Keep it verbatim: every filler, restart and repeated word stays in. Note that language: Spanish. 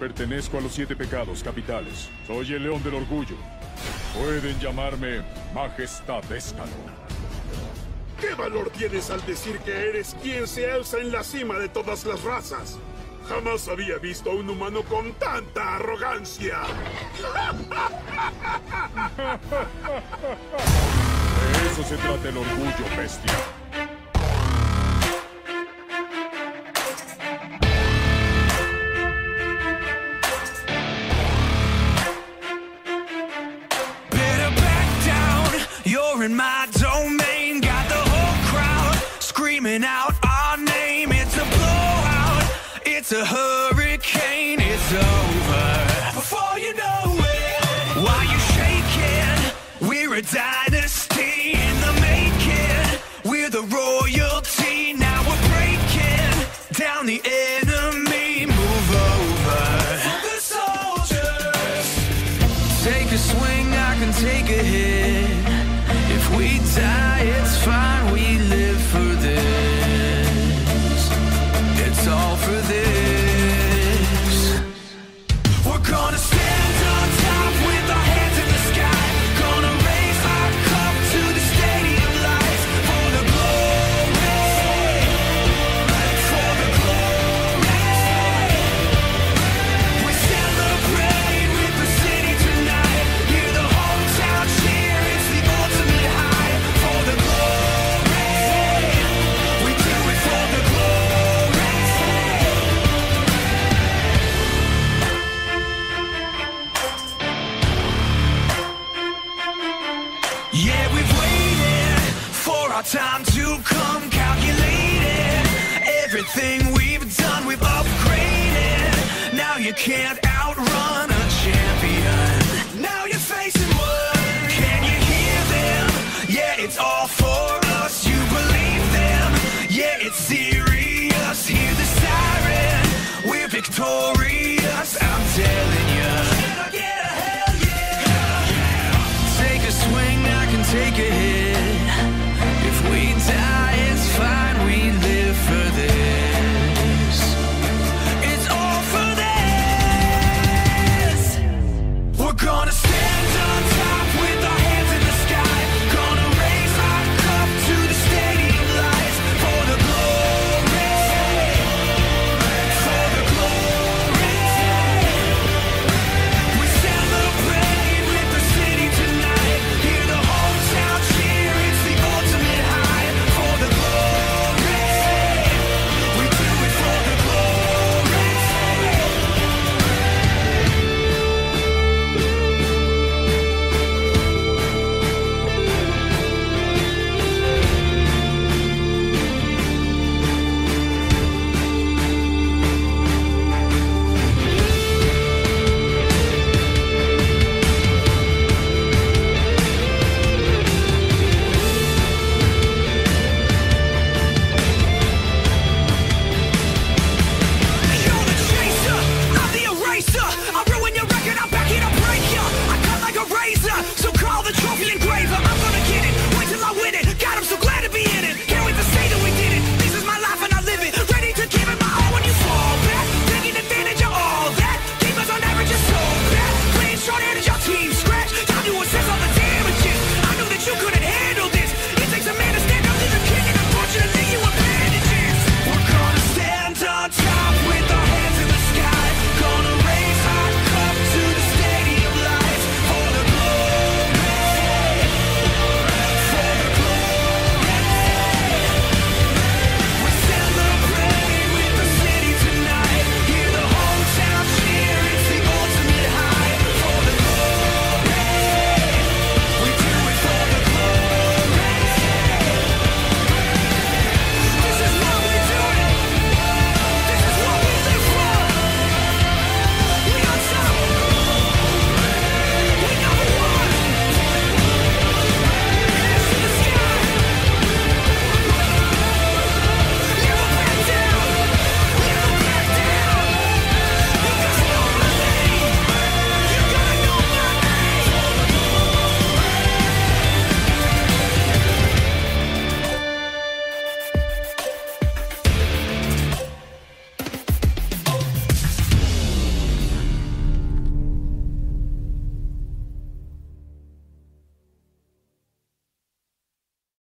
Pertenezco a los siete pecados capitales. Soy el león del orgullo. Pueden llamarme Majestad Escalo. ¿Qué valor tienes al decir que eres quien se alza en la cima de todas las razas? Jamás había visto a un humano con tanta arrogancia. De eso se trata el orgullo, bestia. In my domain, got the whole crowd screaming out our name. It's a blowout, it's a hurricane, it's over before you know it. Why you shaking? We're a dynasty in the making. We're the royalty, now we're breaking down the enemy. Move over for the soldiers. Take a swing, I can take a hit. If we die, it's fine, we live for this. It's all for this. We're gonna stand on top with our hands in the sky. Gonna raise our cup to the stadium lights. For the glory, for the glory. We celebrate with the city tonight. Hear the hometown cheer, it's the ultimate. Time to come, calculated. Everything we've done, we've upgraded. Now you can't outrun a champion. Now you're facing one. Can you hear them? Yeah, it's all for us. You believe them? Yeah, it's serious. Hear the siren. We're victorious.